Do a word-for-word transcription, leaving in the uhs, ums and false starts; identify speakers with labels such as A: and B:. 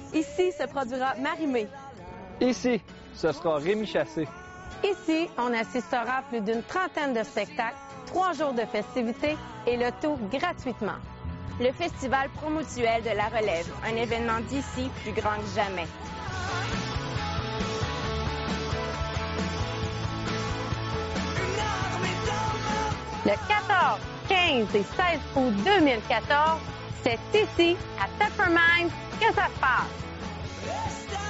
A: Ici se produira Marie-Mé.
B: Ici, ce sera Rémi Chassé.
A: Ici, on assistera à plus d'une trentaine de spectacles, trois jours de festivités et le tout gratuitement.
C: Le Festival Promutuel de la Relève, un événement d'ici plus grand que jamais.
A: Le quatorze, quinze et seize août deux mille quatorze, c'est ici, à Tuppermine, que ça se passe.